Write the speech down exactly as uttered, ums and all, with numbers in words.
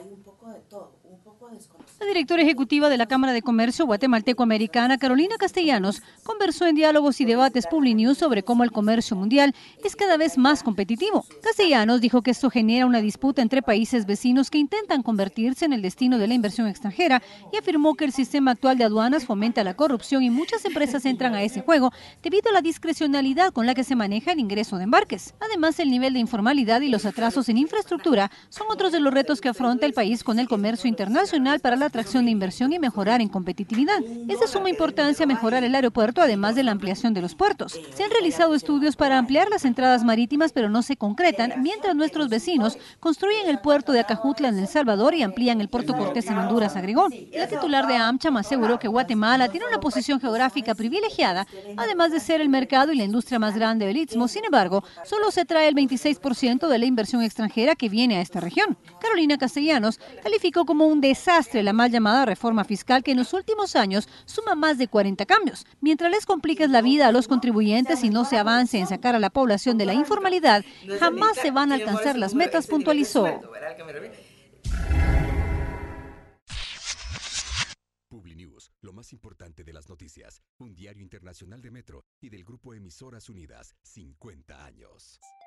hay un poco de todo, un poco de desconocimiento. La directora ejecutiva de la Cámara de Comercio guatemalteco-americana, Carolina Castellanos, conversó en Diálogos y Debates Publinews sobre cómo el comercio mundial es cada vez más competitivo. Castellanos dijo que esto genera una disputa entre países vecinos que intentan convertirse en el destino de la inversión extranjera y afirmó que el sistema actual de aduanas fomenta la corrupción y muchas empresas entran a ese juego debido a la discrecionalidad con la que se maneja el ingreso de embarques. Además, el nivel de informalidad y los atrasos en infraestructura son otros de los retos que afronta el país con el comercio internacional para la atracción de inversión y mejorar en competitividad. Es de suma importancia mejorar el aeropuerto, además de la ampliación de los puertos. Se han realizado estudios para ampliar las entradas marítimas, pero no se concretan, mientras nuestros vecinos construyen el puerto de Acajutla en El Salvador y amplían el puerto Cortés en Honduras, agregó. La titular de AmCham aseguró que Guatemala tiene una posición geográfica privilegiada, además de ser el mercado y la industria más grande del Istmo. Sin embargo, solo se trae el veintiséis por ciento de la inversión extranjera que viene a esta región. Carolina Castellanos calificó como un desastre la mal llamada reforma fiscal que en los últimos años suma más de cuarenta cambios. Mientras les compliques la vida a los contribuyentes y no se avance en sacar a la población de la informalidad, jamás se van a alcanzar las metas, puntualizó. Publinews, lo más importante de las noticias, un diario internacional de Metro y del grupo Emisoras Unidas, cincuenta años.